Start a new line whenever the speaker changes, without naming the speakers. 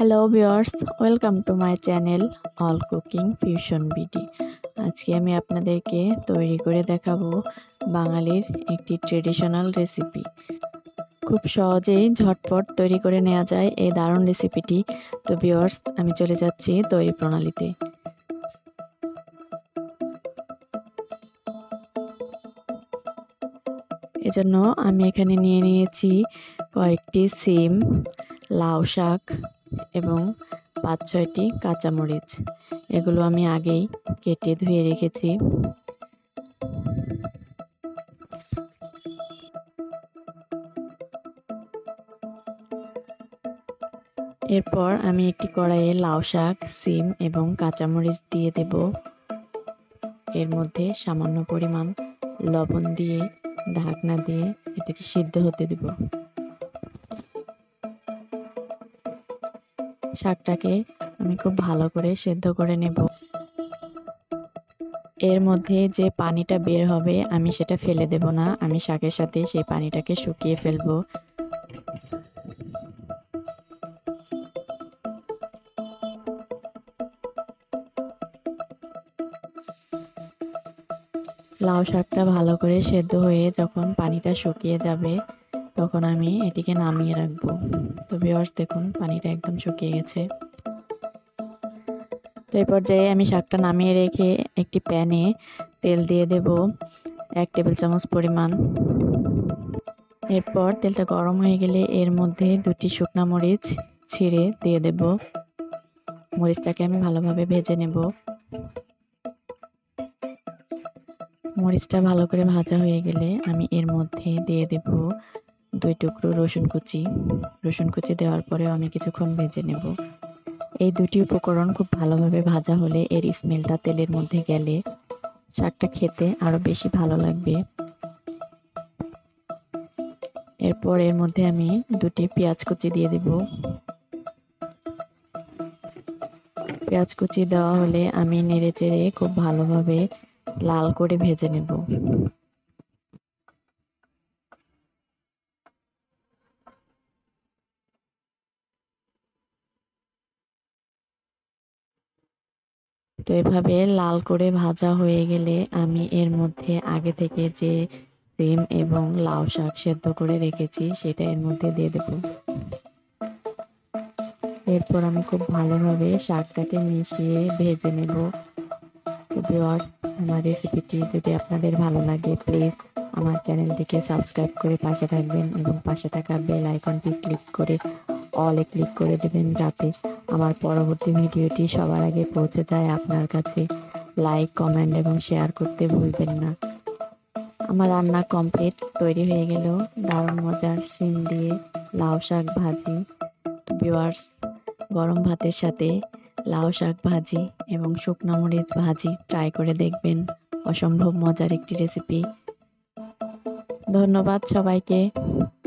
Hello viewers, welcome to my channel all cooking fusion BD. আজকে আমি আপনাদেরকে তৈরি করে দেখাবো বাঙালির একটি ট্রেডিশনাল রেসিপি। খুব সহজেই ঝটপট তৈরি করে নেওয়া যায় এই দারুণ রেসিপিটি। তো ভিউয়ার্স, আমি চলে যাচ্ছি তৈরি প্রণালীতে। এজন্য আমি এখানে নিয়ে নিয়েছি কয়েকটি সিম, লাউ শাক এবং ৫-৬টি কাঁচামরিচ। এগুলো আমি আগেই কেটে ধুয়ে রেখেছি। এরপর আমি একটি কড়াইয়ে লাউ শাক, সিম এবং কাঁচামরিচ দিয়ে দেব। এর মধ্যে সামান্য পরিমাণ লবণ দিয়ে ঢাকনা দিয়ে এটাকে সিদ্ধ হতে দেব। শাকটাকে আমি খুব ভালো করে সেদ্ধ করে নেব। এর মধ্যে যে পানিটা বের হবে আমি সেটা ফেলে দেব না, আমি শাকের সাথে সেই পানিটাকে শুকিয়ে ফেলবো। লাউ শাকটা ভালো করে সেদ্ধ হয়ে যখন পানিটা শুকিয়ে যাবে তখন আমি এটিকে নামিয়ে রাখবো। তো ভিউয়ার্স, দেখুন পানিটা একদম শুকিয়ে গেছে। তো এই পর্যায়ে আমি শাকটা নামিয়ে রেখে একটি প্যানে তেল দিয়ে দেব 1 টেবিল চামচ পরিমাণ। এরপর তেলটা গরম হয়ে গেলে এর মধ্যে 2টি শুকনা মরিচ ছিঁড়ে দিয়ে দেব। মরিচটাকে আমি ভালোভাবে ভেজে নেব। মরিচটা ভালো করে ভাজা হয়ে গেলে আমি এর মধ্যে দিয়ে দেব 2 টুকরো রসুন কুচি। রসুন কুচি দেওয়ার পরেও আমি কিছুক্ষণ ভেজে নেব। এই দুটি উপকরণ খুব ভালোভাবে ভাজা হলে এর স্মেলটা তেলের মধ্যে গেলে শাকটা খেতে আরো বেশি ভালো লাগবে। এরপর এর মধ্যে আমি 2টি পেঁয়াজ কুচি দিয়ে দেব। পেঁয়াজ কুচি দেওয়া হলে আমি নেড়েচেড়ে খুব ভালোভাবে লাল করে ভেজে নেব। তো এভাবে লাল করে ভাজা হয়ে গেলে আমি এর মধ্যে আগে থেকে যে সিম এবং লাউ শাক সেদ্ধ করে রেখেছি সেটা এর মধ্যে দিয়ে দেব। এরপর আমি খুব ভালোভাবে শাকটাকে মিশিয়ে ভেজে নেব। তো ভিউয়ার্স, আমার রেসিপিটি যদি আপনাদের ভালো লাগে প্লিজ আমার চ্যানেলটিকে সাবস্ক্রাইব করে পাশে থাকবেন এবং পাশে থাকা বেল আইকনটি ক্লিক করে অলে ক্লিক করে দেবেন যাতে আমার পরবর্তী ভিডিওটি সবার আগে পৌঁছে যায় আপনার কাছে। লাইক, কমেন্ট এবং শেয়ার করতে ভুলবেন না। আমার রান্না কমপ্লিট, তৈরি হয়ে গেল দারুণ মজার সিম দিয়ে লাউ শাক ভাজি। ভিউয়ার্স, গরম ভাতের সাথে লাউ শাক ভাজি এবং শুকনো মরিচ ভাজি ট্রাই করে দেখবেন। অসম্ভব মজার একটি রেসিপি। ধন্যবাদ সবাইকে।